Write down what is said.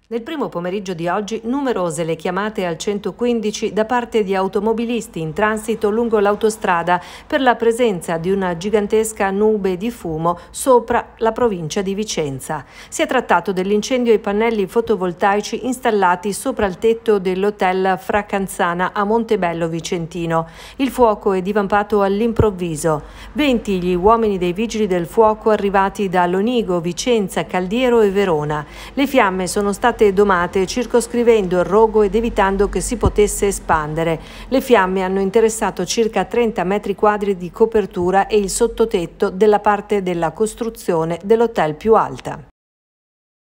Nel primo pomeriggio di oggi numerose le chiamate al 115 da parte di automobilisti in transito lungo l'autostrada per la presenza di una gigantesca nube di fumo sopra la provincia di Vicenza. Si è trattato dell'incendio ai pannelli fotovoltaici installati sopra il tetto dell'hotel Fracanzana a Montebello Vicentino. Il fuoco è divampato all'improvviso. 20 gli uomini dei vigili del fuoco arrivati da Lonigo, Vicenza, Caldiero e Verona. Le fiamme sono state domate circoscrivendo il rogo ed evitando che si potesse espandere. Le fiamme hanno interessato circa 30 metri quadri di copertura e il sottotetto della parte della costruzione dell'hotel più alta.